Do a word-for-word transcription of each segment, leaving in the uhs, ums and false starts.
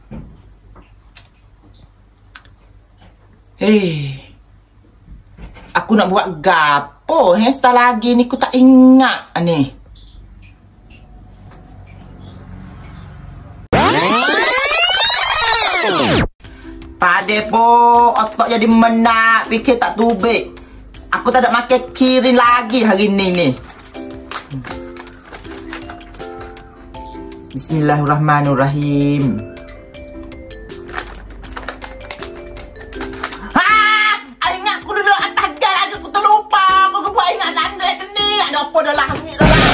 Eh, aku nak buat gapo? Hesta lagi ni, aku tak ingat ni. Pade po, otak jadi menak, fikir tak tubik. Aku tak ada makan kirin lagi hari ni ni. Bismillahirrahmanirrahim. Haa! Ingat aku duduk atas gal lagi, aku terlupa. Aku buat ingat sandal ni. Ada apa dah langit dah lah.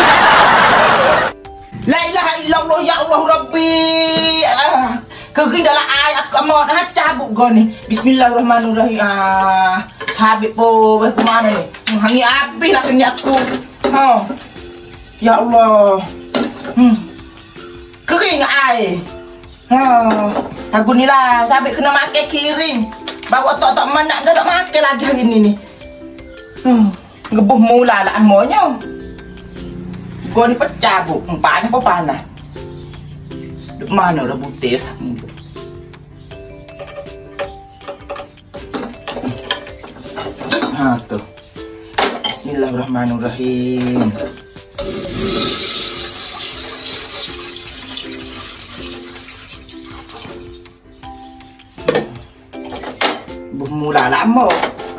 La ilaha illallah ya Allah Rabbi. Ah. Kering dalam air aku amat nak cabut kau ni. Bismillahirrahmanirrahim. Ah, habis po ke mana ni? Hangi habis lah kena aku. Ha. Ya Allah. Hmm. Kering air. Ha. Aku ni lah sampai kena makan kirim. Bawa tok-tok menak dah tak makan lagi hari ni ni. Hmm. Gebuh mula lah amonya. Kau ni pecah bu. Panas apa panas? Duk mana dah butir satu. Ha tu. Bismillahirrahmanirrahim. Bermula lama.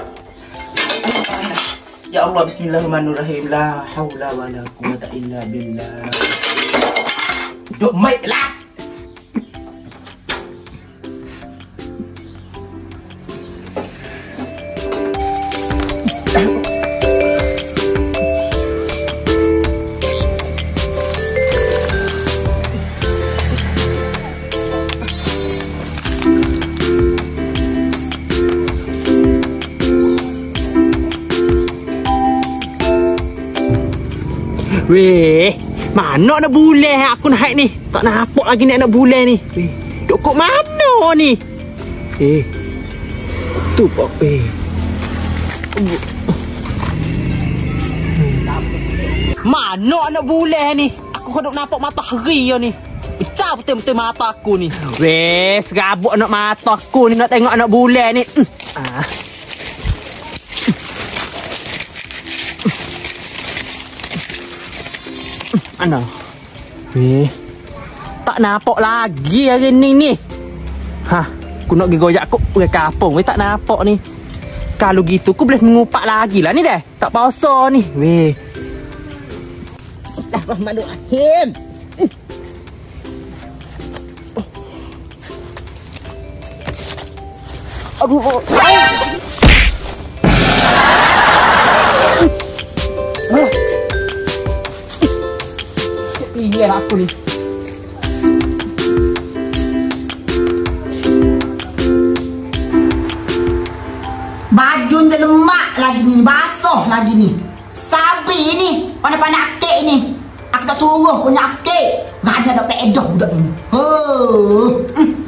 Ya Allah, bismillahirrahmanirrahim. La haula wala quwwata illa billah. Duk mai lah. Weh, mana nak bulan aku nak haid ni? Tak nampak lagi nak nak bulan ni. Weh, duk kok mana ni? Eh. Tu pak eh. Mana nak bulan ni? Aku kau duk nampak matahari yo ni. Pecah betul-betul mata aku ni. Weh, serabut anak mata aku ni nak tengok anak bulan ni. Hmm. Ah. Mana? Eh, tak nampak lagi hari ni ni. Hah, aku nak pergi goyak aku pergi kampung. Weh, tak nampak ni. Kalau gitu aku boleh mengupak lagi lah ni dah. Tak puasa ni. Weh. Bismillahirrahmanirrahim. Aduh. Oh. Ini aku ni. Baju dah lemak lagi ni, basah lagi ni. Sabi ni, pandai-pandai akik ni. Aku tak suruh punya akik. Rada dah pedoh budak ni. Oh.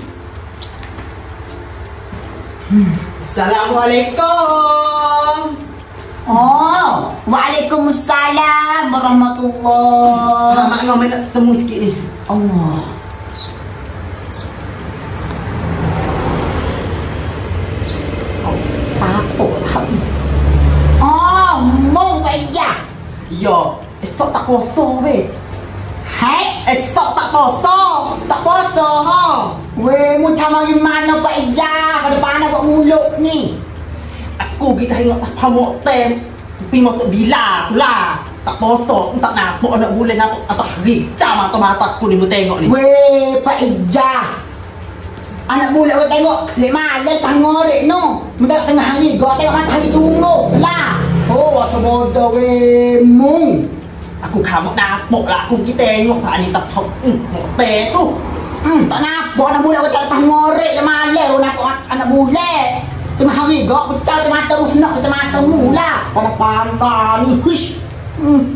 Hmm. Assalamualaikum. Oh, waalaikumsalam warahmatullahi. Mak ngau nak temu sikit ni. Allah. Siapa tahu? Oh, mong aja. Yo, esok tak puasa weh. Hai, Esok tak puasa. tak puasa ha. Weh, mu macam dari mana Pak Ija? Pada mana buat mulut ni? Aku pergi tengok tak pamuk tem. Pergi motor bila tu lah. Tak puasa, tak nampak anak bulan nampak atas hari. Cam mata-mata aku ni mu tengok ni. Weh, Pak Ija. Anak bulan aku tengok lek malam pangorek no. Mudah tengah hari gua tengok matahari sungguh lah. Oh, wasa bodoh weh mung. Aku kamu nampak lah. Aku pergi tengok saat ni tak tahu. Hmm, motor tu. Hmm, tak nampak anak bulan aku tengok pangorek lek malam aku nampak anak bulan. Tengah hari gak pecah ke mata mu senak ke mata mu lah. Pada pandai ni. Hush. Hmm.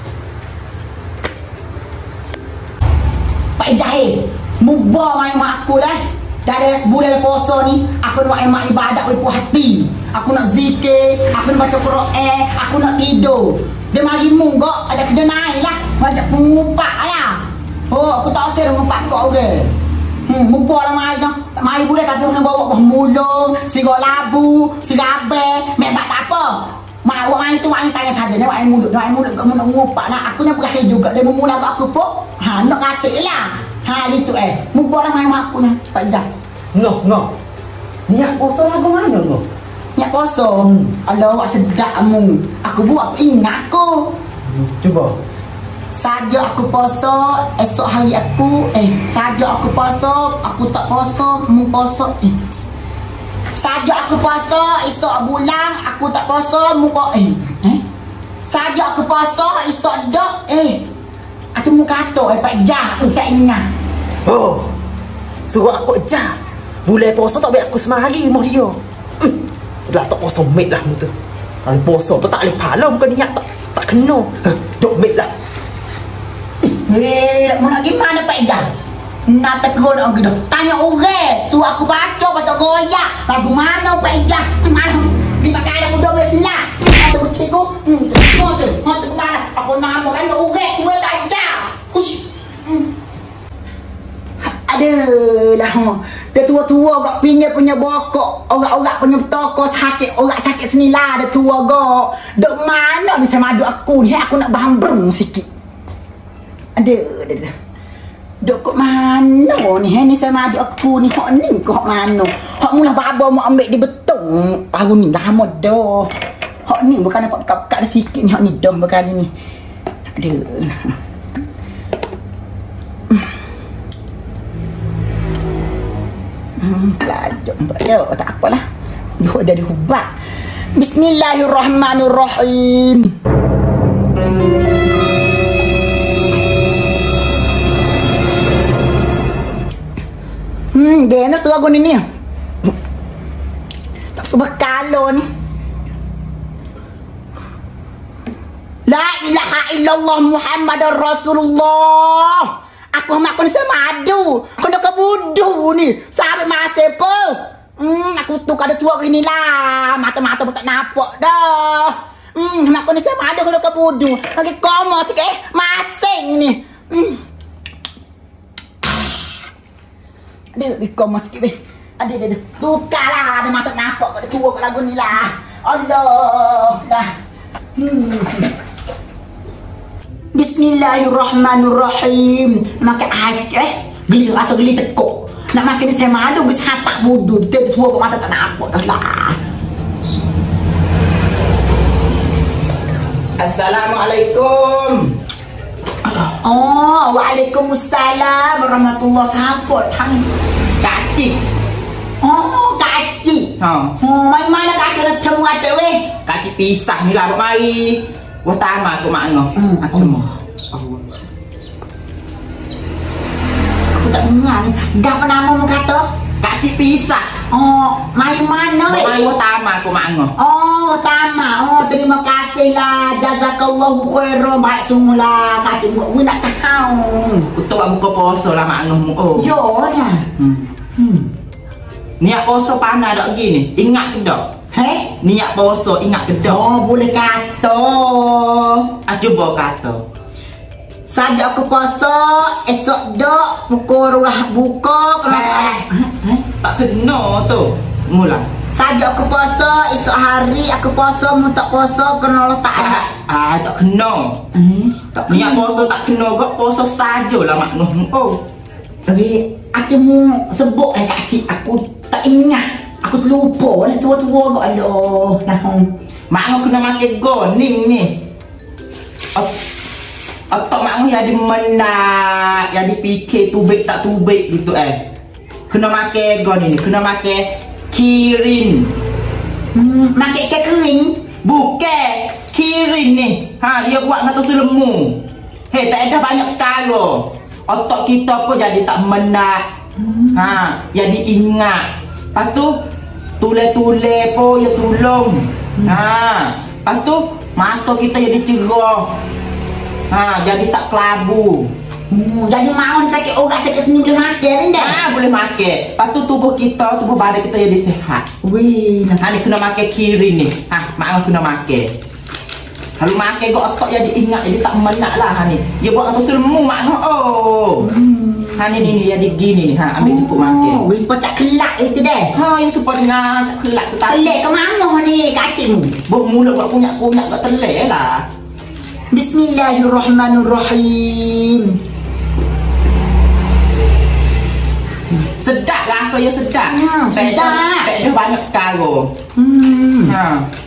Pak Jahil, mubah main mak aku lah. Dari sebulan puasa ni, aku nak emak ibadat with puas hati. Aku nak zikir, aku nak baca Quran, aku nak tidur. Dia mari mu gak ada kerja naik lah. Banyak mengupak lah. Oh, aku tak usah mengupak kau ke. Hmm, mumpuk lah mai tu. Mai boleh kata nak bawa buah mulung, sirap labu, sirabe, memang tak apa. Mai awak mai tu mai tanya saja, nak ai mulut, nak ai mulut kat nak ngupak nak. Aku nak berakhir juga dia memula kat aku pun. Ha, nak ngatik lah. Ha, itu eh. Mumpuk lah mai mak aku ni. Cepat jap. Ngoh, ngoh. Niat poso lagu mana ngoh? Niat poso. Hmm. Allah, awak sedapmu. Aku buat, aku ingat aku. Hmm, cuba. Saja aku poso, esok hari aku eh saja aku poso, aku tak poso, mu poso. Eh. Saja aku poso, esok bulan aku tak poso, mu poso. Eh. Eh. Saja aku poso, esok dok. Eh. Aku mu kata eh pak jah, aku tak ingat. Oh. Suruh aku jah. Boleh poso tak baik aku semari moh dia. Hmm. Dah tak poso mek lah mu tu. Kalau poso tu tak boleh pahala bukan niat tak tak kena. Dok mek lah. Eh, mau nak gimana Pak Ijah? Nak tegur nak gitu. Tanya orang, suruh aku baca baca goyak. Lagu mana Pak Ijah? Mana? Di pakai ada muda bersila. Ada berciku. Hmm, mau tu, mau tu kemana? Apa nama tanya orang, gue tak Ijah. Hush. Hmm. Aduh lah. Dia tua-tua gak pinggir punya bokok. Orang-orang punya toko sakit, orang sakit senilah dia tua gak. Dek mana ni saya madu aku ni? Aku nak bahan berung sikit. Ada, ada, ada. Duk kat mana ni? Ni saya madu aku ni. Hak ni ke hak mana? Hak mula baba mau ambil di betung. Baru ni lama dah. Hak ni bukan dapat pekat-pekat dah sikit ni. Hak ni dah bukan ni. Ada. Hmm, pelajar. Ya, tak apalah. Dia dah dihubat. Bismillahirrahmanirrahim. Hmm, dia nak suruh aku ni ni. Tak sebab kalau ni. La ilaha illallah Muhammadar Rasulullah. Aku mak aku ni sama madu. Kau nak kebudu ni. Sampai masa apa? Hmm, aku tu kada tua gini lah. Mata-mata pun tak nampak dah. Hmm, mak aku ni sama madu kau nak kebudu. Lagi koma sikit eh. Masing ni. Hmm. Ada di koma sikit weh. Ada ada tukarlah ada mata nampak kat tua kat lagu ni lah. Allah dah. Hmm. Bismillahirrahmanirrahim. Makan ais sikit eh. Geli rasa geli tekuk. Nak makan ni saya madu ke hatak bodoh. Dia tua kat mata tak nampak dah lah. Assalamualaikum. Oh, waalaikumsalam warahmatullahi wabarakatuh. Tang Kak Cik. Oh, Kak Cik. Ha. Oh, mai mana Kak Cik nak temu ada weh? Kak Cik pisah ni lah buat mari. Wah tama aku mak ngah. Hmm, Aku Allah. Aku tak dengar ni. Dah apa nama mu kata? Kak Cik pisah. Oh, mai mana weh? Mari wah tama aku mak ngah. Oh, Tama. Oh, terima kasih lah. Jazakallahu khairan. Baik sungguh lah. Kak Cik buat gue nak tahu. Untuk buat buka puasa lah mak ngah mu. Oh. Yo lah. Hmm. Hmm. Niat puasa panah dak gini. Ingat ke dak? Hei? Niat puasa ingat ke dak? Oh, boleh kata. Ah cuba kata. Saja aku puasa, esok dok pukul lah buka kalau Tak kena tu. Mula. saja aku puasa, esok hari aku puasa, mu tak puasa kena Allah tak ada. Ah, tak kena. Hmm, tak Niat puasa tak kena gak puasa sajalah mak ngah mu. Oh. Tapi aku mu sebut eh Kak Cik, aku tak ingat. Aku terlupa ni tua-tua gak aduh. Nah. Mak ngah kena makan goning ni. Atau mak ngah jadi menak, jadi fikir tubik tak tubik gitu eh. Kena makan goning ni, kena makan kirin. Hmm, makan ikan kering. Bukan kirin ni. Ha, dia buat dengan susu lemu. Hei, tak ada banyak kaya. Otak kita pun jadi tak menak. Hmm. Ha, jadi ingat. Lepas tu tule-tule pun ya tolong. Hmm. Ha, lepas tu mata kita jadi cerah. Ha, jadi tak kelabu. Hmm, jadi mau sakit orang sakit sini boleh makan dah. Ha, boleh makan. Lepas tu tubuh kita, tubuh badan kita jadi sihat. Wih, nah. Ha, ni kena makan kirin ni. Ha, mak kena makan. Kalau makan kau otak jadi ingat, jadi tak menak lah ha ni. Dia buat atau ilmu mak ngah. Oh. Hmm. Ha ni ni dia gini ha ambil cukup makan. Oh, wis pecah kelak itu deh. Ha yang supaya dengar tak kelak tu tadi. Telek ke mana ni kacing? Buk mulut buat punyak-punyak buat telek lah. Bismillahirrahmanirrahim. Sedap rasa ya sedap. Hmm, sedap. Tak ada banyak karo. Hmm. Ha.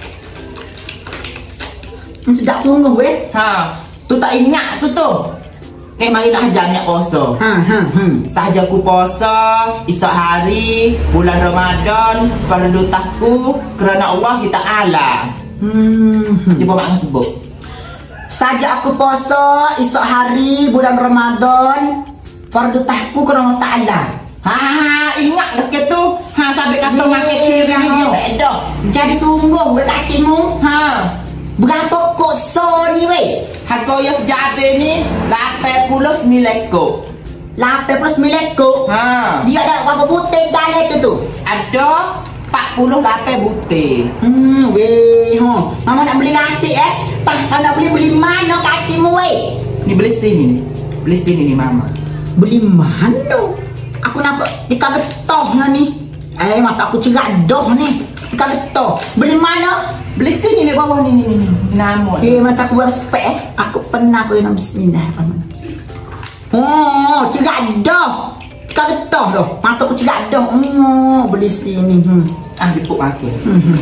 Sedap sungguh weh. Ha. Tu tak ingat tu tu. Eh mari nak ajar niat puasa. Ha ha hmm. Sahaja aku puasa Isak hari bulan Ramadan fardu takku kerana Allah kita ala. Hmm. Cuba mak sebut. Saja aku puasa esok hari bulan Ramadan fardu tahku kerana Ta'ala. Ha ingat dah ke tu. Ha sampai kata makan kiri ni dia tak ada. Jadi sungguh weh kakimu. Ha. Berapa kok so ni weh? Harga yang sejabe ni lapan puluh sembilan kok. lapan puluh sembilan kok. Ha. Dia ada berapa butir dalam tu tu? Ada empat puluh lapan butir. Hmm, weh, ha. Mama nak beli nanti eh. Pas kau nak beli beli mana kakimu weh? Ni beli sini ni. Beli sini ni mama. Beli mana? Aku nampak tika getoh ni. Eh, mata aku cerak doh ni. Tika getoh. Beli mana? Beli sini ni bawah ni ni ni. Nama. Eh, mata aku berspek eh. Aku pernah aku nak bismillah. Oh, cerak doh. Tika getoh doh. Mata aku cerak doh. Hmm, beli sini. Hmm. Ah, dipuk makan. Hmm.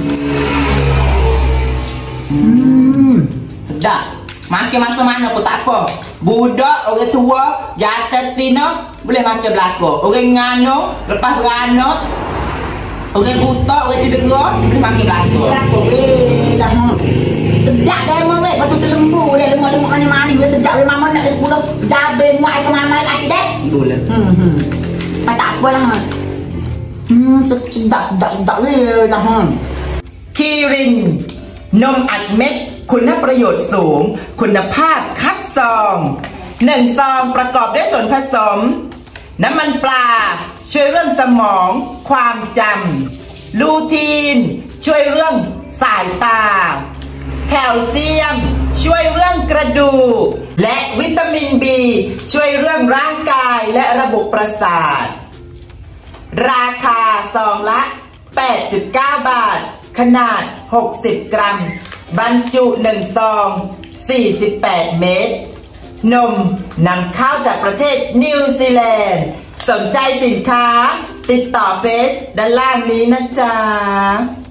Hmm. Sedap. Makan masa mana pun tak apa. Budak, orang tua, jatuh tina, boleh makan belakang. Orang ngano, lepas beranak, orang buta, orang cedera, boleh makan belakang. Belakang, weh lah. Sedap dah emang weh. Batu terlembu dah. Lemuk-lemuk manis-manis. Weh sedap weh. Mama nak sepuluh jabe muat ke mama lagi deh. Boleh. Hmm, hmm. Tak apa lah. Hmm, sedap, sedap, sedap weh lah. Hmm. คีรินนมอัดเม็ดคุณประโยชน์สูงคุณภาพคัดซองหนึ่งซองประกอบด้วยส่วนผสมน้ำมันปลาช่วยเรื่องสมองความจำลูทีนช่วยเรื่องสายตาแคลเซียมช่วยเรื่องกระดูกและวิตามิน บี ช่วยเรื่องร่างกายและระบบประสาทราคาซองละแปดสิบเก้าบาทขนาดหกสิบกรัมบรรจุหนึ่งซองสี่สิบแปดเม็ดนมนำเข้าจากประเทศนิวซีแลนด์สนใจสินค้าติดต่อเฟซด้านล่างนี้นะจ๊ะ